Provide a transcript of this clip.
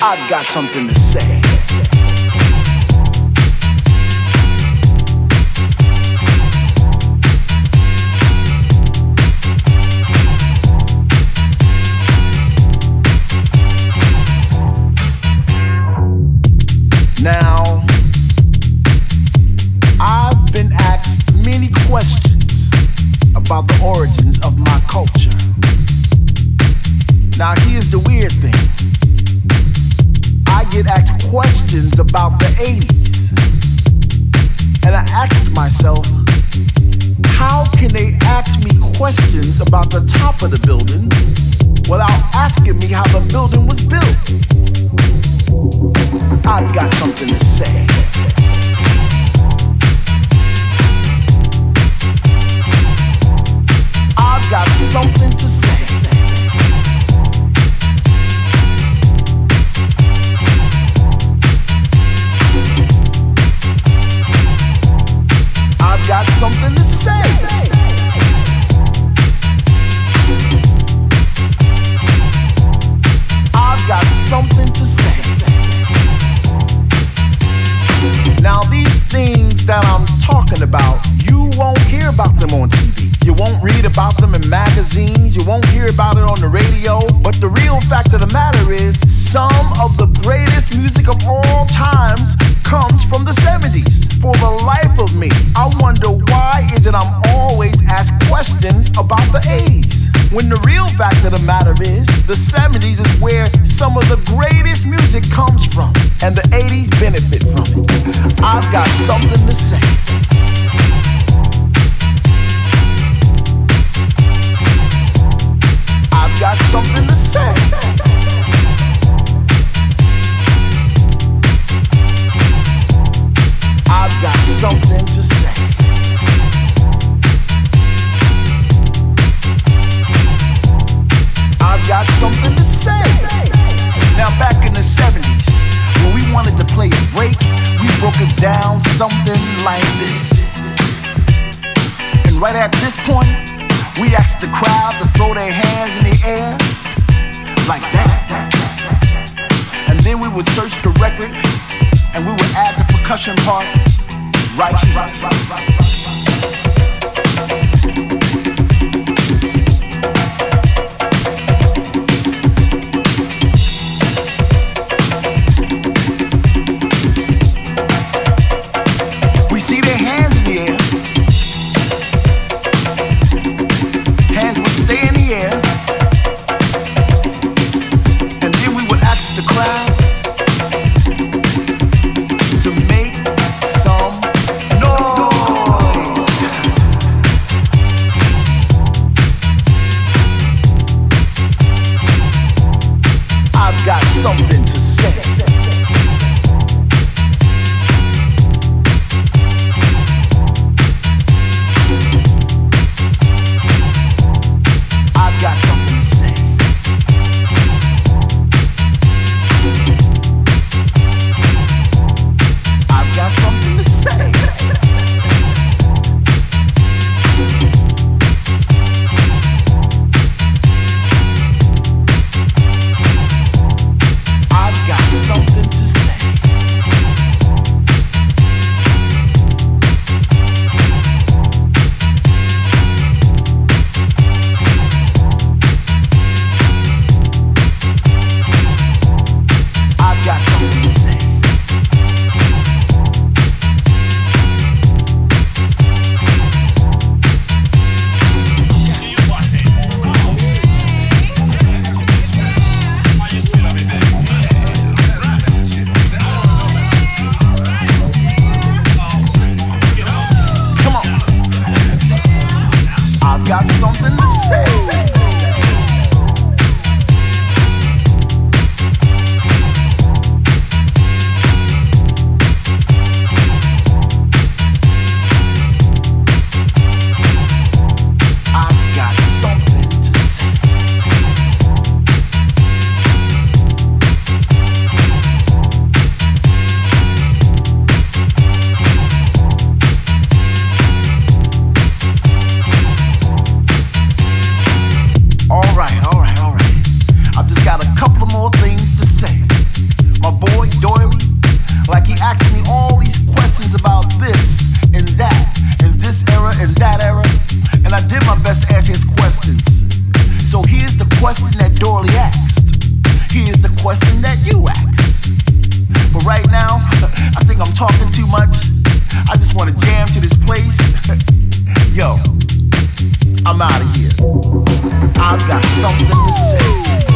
I've got something to say. Now, I've been asked many questions about the origins of my culture. Now, here's the weird thing. I get asked questions about the 80s. And I asked myself, how can they ask me questions about the top of the building without asking me how the building was built? I've got something to say. I've got something to say. I've got something to say. I've got something to say. Now these things that I'm talking about, you won't hear about them on TV. You won't read about them in magazines. You won't hear about it on the radio. But the real fact of the matter is, some of the greatest music of all times comes from the 70s. For the life of me, I wonder why is it I'm always asked questions about the 80s. When the real fact of the matter is, the 70s is where some of the greatest music comes from, and the 80s benefit from it. I've got something to say. I've got something to say. I've got something to say. I've got something to say. Now back in the 70s, when we wanted to play a break, we broke it down something like this. And right at this point, we asked the crowd to throw their hands in the air like that. And then we would search the record and we would add the percussion part right here. I've got But right now, I think I'm talking too much. I just want to jam to this place. Yo, I'm out of here. I've got something to say.